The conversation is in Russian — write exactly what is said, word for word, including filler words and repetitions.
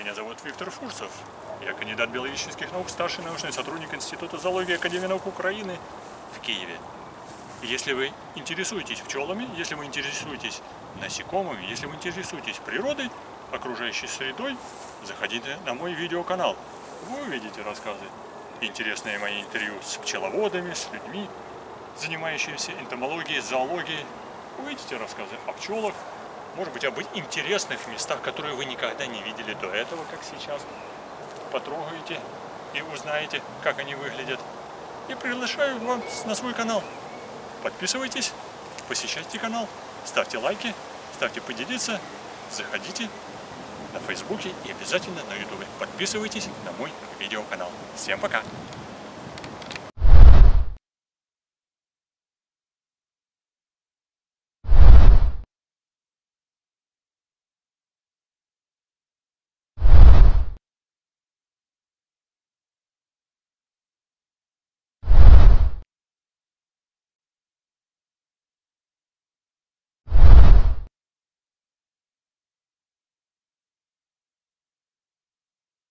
Меня зовут Виктор Фурсов. Я кандидат биологических наук, старший научный сотрудник Института зоологии Академии наук Украины в Киеве. Если вы интересуетесь пчелами, если вы интересуетесь насекомыми, если вы интересуетесь природой, окружающей средой, заходите на мой видеоканал. Вы увидите рассказы, интересные мои интервью с пчеловодами, с людьми, занимающимися энтомологией, зоологией. Увидите рассказы о пчелах, может быть, об интересных местах, которые вы никогда не видели до этого, как сейчас. Потрогаете и узнаете, как они выглядят. И приглашаю вас на свой канал. Подписывайтесь, посещайте канал, ставьте лайки, ставьте поделиться, заходите на Фейсбуке и обязательно на Ютубе. Подписывайтесь на мой видеоканал. Всем пока!